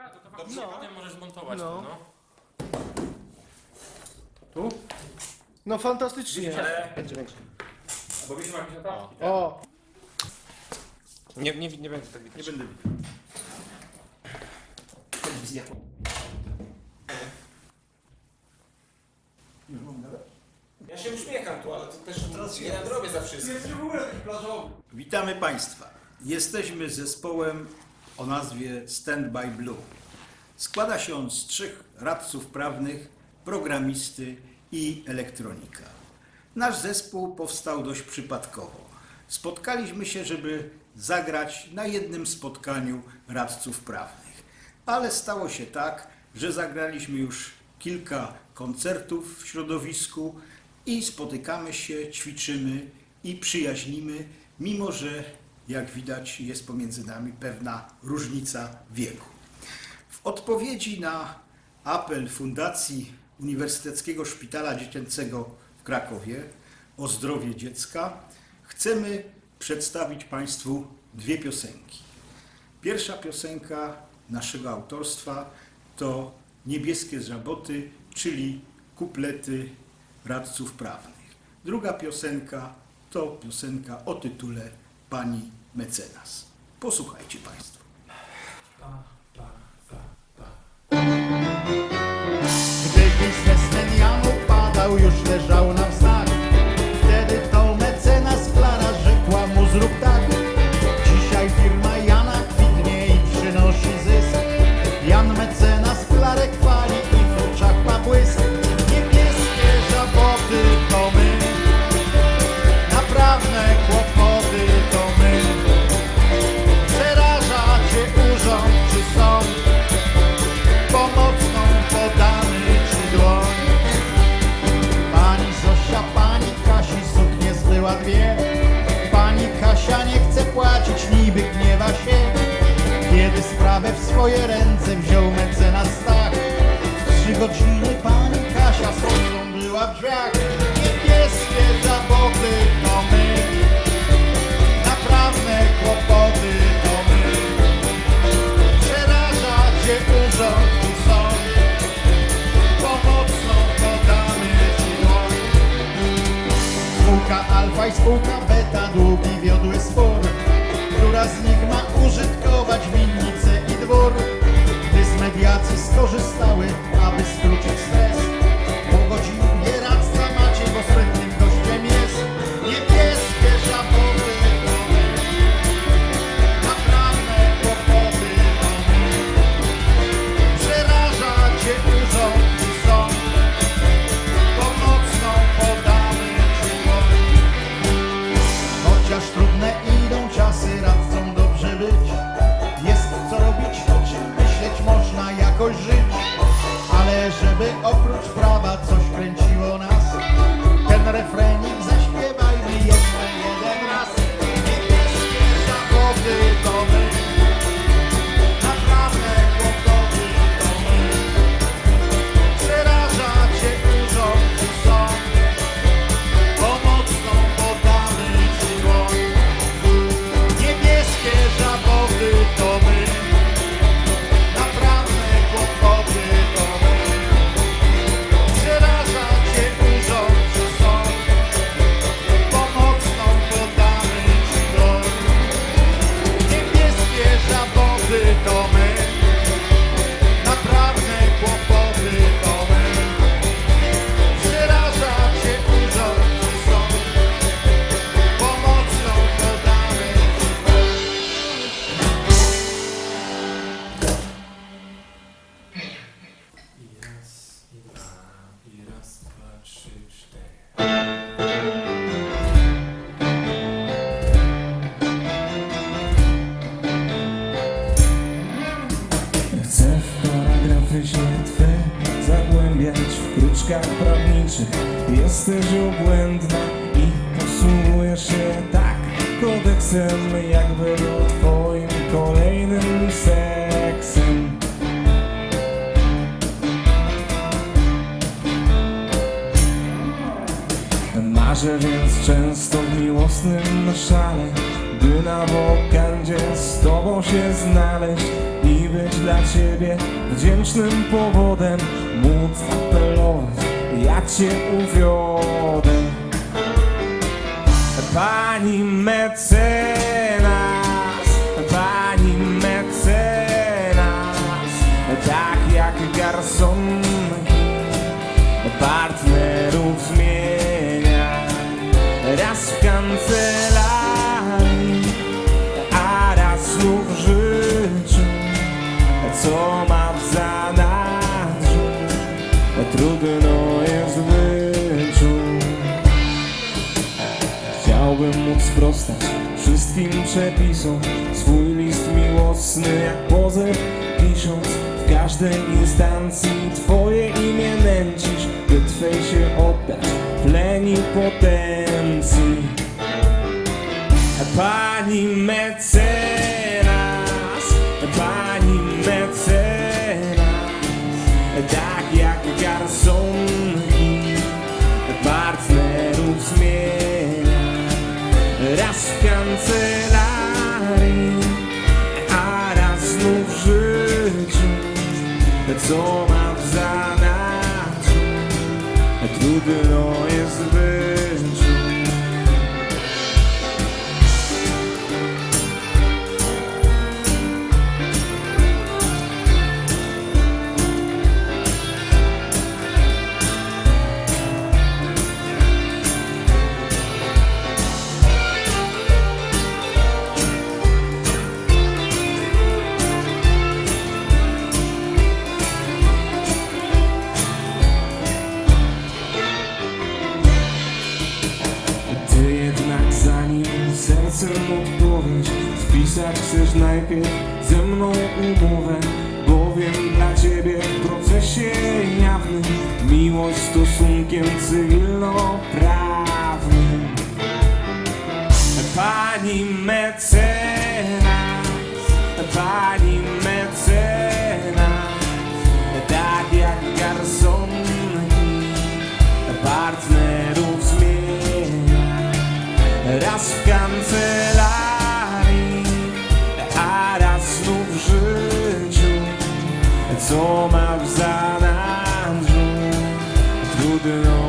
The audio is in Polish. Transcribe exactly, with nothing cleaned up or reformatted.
To kawałek no. Potem możesz zmontować no. to, no. Tu? No fantastycznie. Ale... Będzie większy. Bo wiesz, jakieś notatki. O! Nie, nie, nie będzie tak widać. Nie będę. Telewizja. Ja się uśmiecham tu, ale to też nie nadrobię za wszystko. Witamy Państwa. Jesteśmy zespołem o nazwie Stand by Blue. Składa się on z trzech radców prawnych, programisty i elektronika. Nasz zespół powstał dość przypadkowo. Spotkaliśmy się, żeby zagrać na jednym spotkaniu radców prawnych. Ale stało się tak, że zagraliśmy już kilka koncertów w środowisku i spotykamy się, ćwiczymy i przyjaźnimy, mimo że, jak widać, jest pomiędzy nami pewna różnica wieku. W odpowiedzi na apel Fundacji Uniwersyteckiego Szpitala Dziecięcego w Krakowie o zdrowie dziecka chcemy przedstawić Państwu dwie piosenki. Pierwsza piosenka naszego autorstwa to Niebieskie Żaboty, czyli kuplety radców prawnych. Druga piosenka to piosenka o tytule Pani Mecenas. Posłuchajcie Państwo. Gdy biznesmen Jan upadał, już leżał na wznak. Wtedy to mecenas Klara rzekła mu zrób tak. Dzisiaj firma Jana kwitnie i przynosi zysk. Jan mecenas Klarę chwali i w oczach ma błysk. Niebieskie żaboty to my, naprawdę kłopoty to my. Przeraża cię urząd czy sąd, pomocną podamy ci dłoń. Pani Zosia, pani Kasi suknie zbyła dwie. Pani Kasia nie chce płacić, niby gniewa się. Kiedy sprawę w swoje ręce wziął mecenas Stach, w trzy godziny pani Kasia sądzą była w drzwiach. Niebieskie żaboty to my, naprawdę kłopoty to my. Przeraża cię urząd czy sąd, pomocną podamy ci dłoń. Spółka Alfa i spółka Beta długi wiodły spór, która z nich ma użytkować winnicę i dwór. Gdy z mediacji skorzystały, aby skrócić stres, po godzinie radca Maciej, bo sprytnym gościem jest. Niebieskie żaboty to my, naprawdę kłopoty to my. Przeraża cię urząd i sąd, pomocną podamy ci dłoń. Chociaż trudne idą czasy, radcom dobrze być. Jest co robić, o czym myśleć, można jakoś żyć. Ale żeby oprócz prawa coś kręciło nas, ten refrenik zaśpiewajmy jeszcze jeden raz. Niebieskie żaboty to my, naprawdę kłopoty to my. Przeraża cię urząd czy sąd, pomocną podamy ci dłoń. Niebieskie żaboty to my, naprawdę kłopoty to my. Przeraża cię urząd czy sąd, pomocną podamy ci dłoń. Niebieskie żaboty to my, naprawdę kłopoty to my. Przeraża cię urząd czy sąd, pomocną podamy ci dłoń. I raz, i dwa, i raz, dwa, trzy, cztery. Chcę w paragrafy się twe zagłębiać w kruczkach prawniczych. Jesteś obłędna i posługujesz się tak kodeksem, jakby był twoim kolejnym seksem. Marzę więc często w miłosnym szale, by na wokandzie z tobą się znaleźć i być dla ciebie wdzięcznym powodem, móc apelować, ja cię uwiodę. Pani mecenas, pani mecenas, tak jak garsonki partnerów zmienia, raz w kancelarii, a raz znów w życiu, co ma w zanadrzu, trudno jest wyczuć. Chciałbym móc sprostać wszystkim przepisom, swój list miłosny jak pozew pisząc, w każdej instancji twoje imię nęcisz, by twej się oddać plenipotencji. Pani mecenas, pani mecenas, tak jak garsonki partnerów zmienia, raz w kancelarii, a raz znów w życiu, co ma w zanadrzu, trudno jest wyczuć. Sercem odpowiedź wpisać chcesz najpierw ze mną umowę, bowiem dla ciebie w procesie jawnym miłość stosunkiem cywilnoprawnym. Pani mecenas, pani mecenas, tak jak garsonki partnerów zmienia, raz w kancelarii, a raz znów w życiu, co ma w zanadrzu, trudno